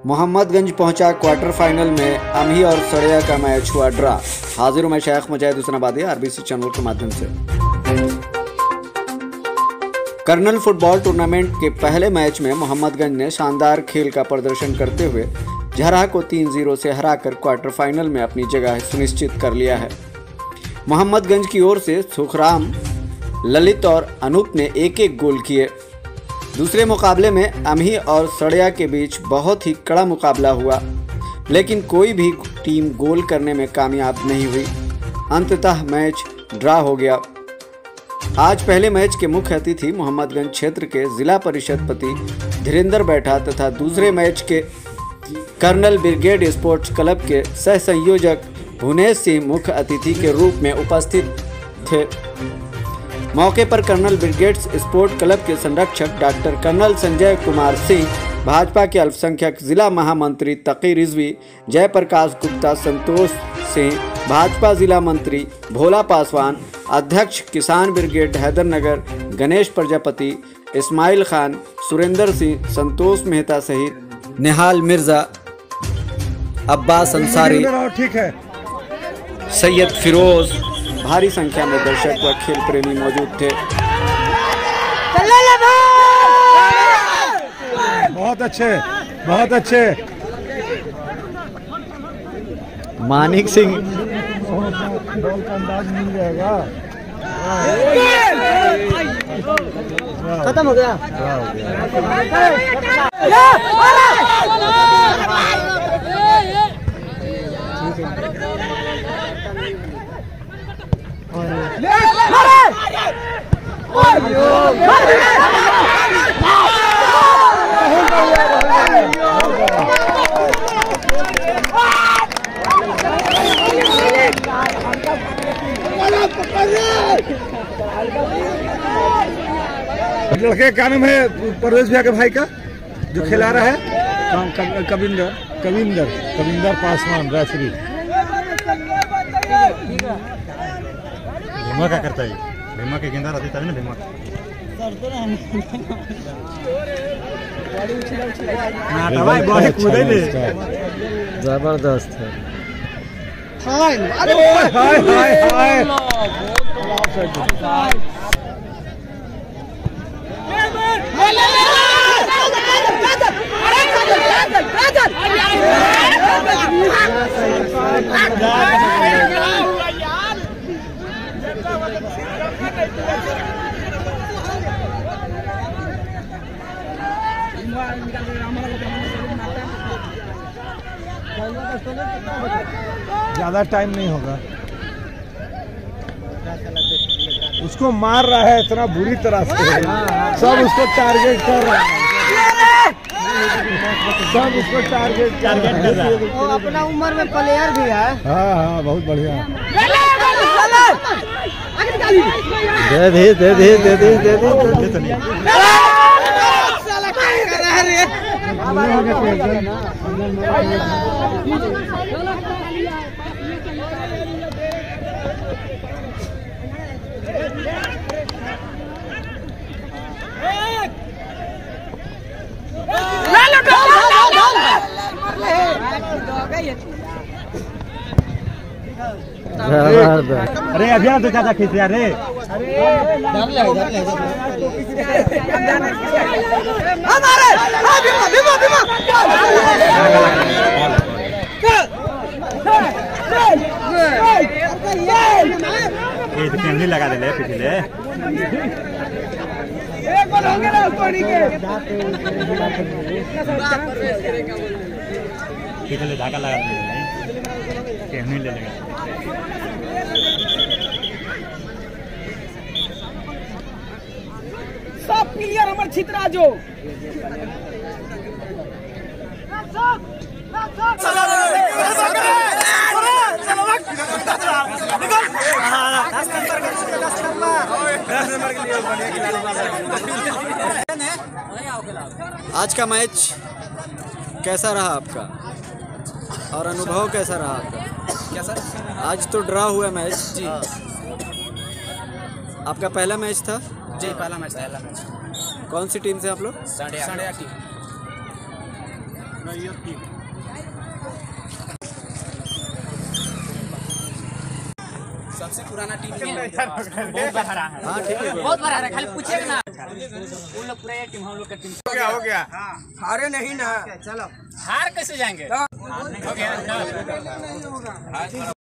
मोहम्मदगंज पहुंचा quarter final में अमी और सड़िया का मैच हुआ ड्रा। हाजिर हूं मैं शेख मुजाहिद हुसैनाबादी आरबीसी चैनल के माध्यम से। कर्नल फुटबॉल टूर्नामेंट के पहले मैच में मोहम्मदगंज ने शानदार खेल का प्रदर्शन करते हुए झरहा को 3-0 से हराकर क्वार्टर फाइनल में अपनी जगह सुनिश्चित कर लिया है। मोहम्मदगंज की ओर से सुखराम, ललित और अनूप ने एक एक गोल किए। दूसरे मुकाबले में अमी और सड़िया के बीच बहुत ही कड़ा मुकाबला हुआ, लेकिन कोई भी टीम गोल करने में कामयाब नहीं हुई। अंततः मैच ड्रा हो गया। आज पहले मैच के मुख्य अतिथि मोहम्मदगंज क्षेत्र के जिला परिषद पति धीरेन्द्र बैठा तथा दूसरे मैच के कर्नल ब्रिगेड स्पोर्ट्स क्लब के सह संयोजक भुवनेश सिंह मुख्य अतिथि के रूप में उपस्थित थे। मौके पर कर्नल ब्रिगेड्स स्पोर्ट क्लब के संरक्षक डॉक्टर कर्नल संजय कुमार सिंह, भाजपा के अल्पसंख्यक जिला महामंत्री तकी रिजवी, जयप्रकाश गुप्ता, संतोष सिंह, भाजपा जिला मंत्री भोला पासवान, अध्यक्ष किसान ब्रिगेड हैदरनगर गणेश प्रजापति, इस्माइल खान, सुरेंद्र सिंह, संतोष मेहता सहित निहाल मिर्जा, अब्बास अंसारी, सैयद फिरोज, भारी संख्या में दर्शक व खेल प्रेमी मौजूद थे। बहुत अच्छे, बहुत अच्छे। मानिक सिंह बॉल का अंदाज मिल जाएगा। खत्म हो गया। लड़के का नाम है परवेश भैया के भाई का जो खिला रहा है कविंदर पासवान रेफरी। भीमा क्या करता है? भीमा के गेंदा रहती है ना। भीमा जबरदस्त है। ज्यादा टाइम नहीं होगा। उसको मार रहा है इतना बुरी तरह से, सब उसको टारगेट कर रहा है, सब उसको टारगेट कर रहा है। वो अपना उम्र में प्लेयर भी है। हाँ हाँ, बहुत बढ़िया। अरे अभियान तो ज्यादा खींच रहा रे। ये लगा दे पिछले पिछले धागा लगा दे, ले लेगा। सब क्लियर हमारे छितरा जो आज का मैच कैसा रहा आपका और अनुभव कैसा रहा आपका? क्या सर? आज तो ड्रा हुआ मैच जी। आपका पहला मैच था? जी पहला मैच था। कौन सी टीम से आप लोग? साढ़े 8 टीम। सबसे पुराना टीम बहुत बड़ा है। हाँ ठीक है, बहुत बड़ा है, खाली पूछिएगा ना। उन लोग पूरा टीम, हम लोग का टीम हो गया हारे नहीं ना, चलो हार कैसे जाएंगे? हो गया।